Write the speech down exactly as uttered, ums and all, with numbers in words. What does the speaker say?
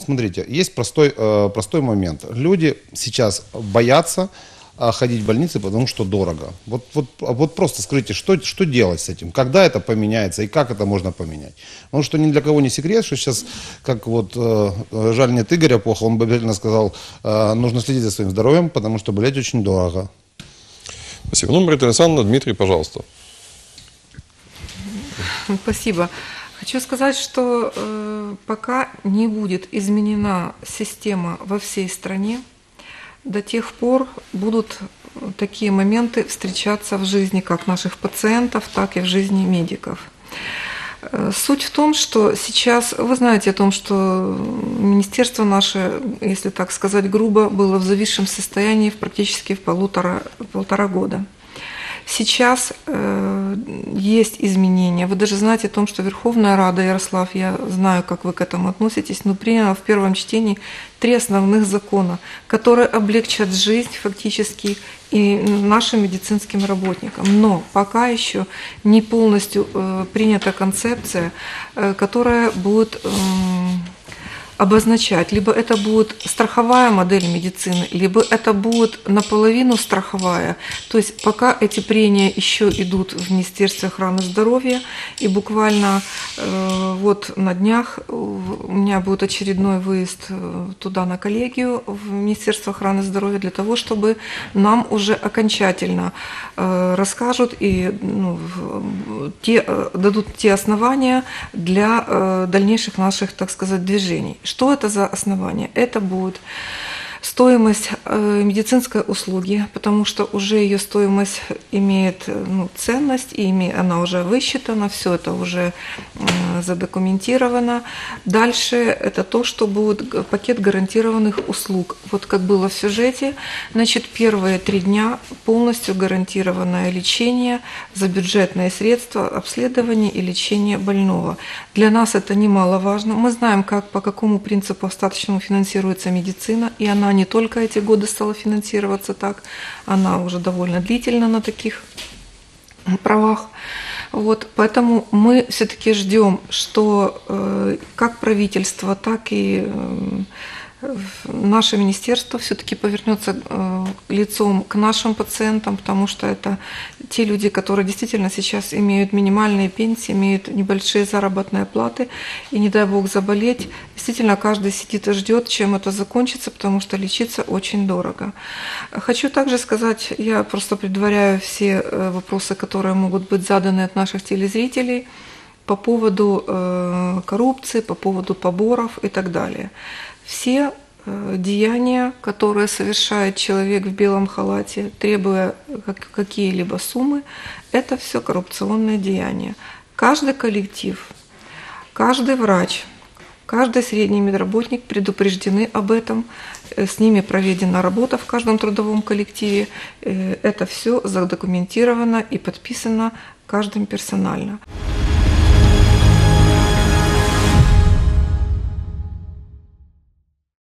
смотрите, есть простой, э, простой момент. Люди сейчас боятся э, ходить в больницы, потому что дорого. Вот, вот, вот просто скажите, что, что делать с этим? Когда это поменяется и как это можно поменять? Потому что ни для кого не секрет, что сейчас, как вот э, жаль нет Игоря Поха, он бы обязательно сказал, э, нужно следить за своим здоровьем, потому что болеть очень дорого. Спасибо. Ну, Маргарита Александровна, Дмитрий, пожалуйста. Спасибо. Хочу сказать, что э, пока не будет изменена система во всей стране, до тех пор будут такие моменты встречаться в жизни как наших пациентов, так и в жизни медиков. Суть в том, что сейчас, вы знаете о том, что министерство наше, если так сказать грубо, было в зависшем состоянии практически в полутора, полтора года. Сейчас э, есть изменения. Вы даже знаете о том, что Верховная Рада, Ярослав, я знаю, как вы к этому относитесь, но приняла в первом чтении три основных закона, которые облегчат жизнь фактически и нашим медицинским работникам. Но пока еще не полностью э, принята концепция, э, которая будет э, обозначать, либо это будет страховая модель медицины, либо это будет наполовину страховая. То есть пока эти прения еще идут в Министерстве охраны здоровья, и буквально э, вот на днях у меня будет очередной выезд туда на коллегию в Министерство охраны здоровья для того, чтобы нам уже окончательно э, расскажут и ну, те, дадут те основания для э, дальнейших наших, так сказать, движений. Что это за основание? Это будет стоимость э, медицинской услуги, потому что уже ее стоимость имеет ну, ценность, и име, она уже высчитана, все это уже э, задокументировано. Дальше это то, что будет пакет гарантированных услуг. Вот как было в сюжете, значит, первые три дня полностью гарантированное лечение за бюджетные средства, обследование и лечение больного. Для нас это немаловажно. Мы знаем, как, по какому принципу остаточному финансируется медицина, и она не только эти годы стала финансироваться так, она уже довольно длительно на таких правах. Вот, поэтому мы все-таки ждем, что э, как правительство, так и э, наше министерство все-таки повернется э, лицом к нашим пациентам, потому что это те люди, которые действительно сейчас имеют минимальные пенсии, имеют небольшие заработные платы, и не дай бог заболеть, действительно каждый сидит и ждет, чем это закончится, потому что лечиться очень дорого. Хочу также сказать, я просто предваряю все вопросы, которые могут быть заданы от наших телезрителей по поводу э, коррупции, по поводу поборов и так далее. Все э, деяния, которые совершает человек в белом халате, требуя как, какие-либо суммы, это все коррупционные деяния. Каждый коллектив, каждый врач, каждый средний медработник предупреждены об этом, с ними проведена работа в каждом трудовом коллективе, это все задокументировано и подписано каждым персонально.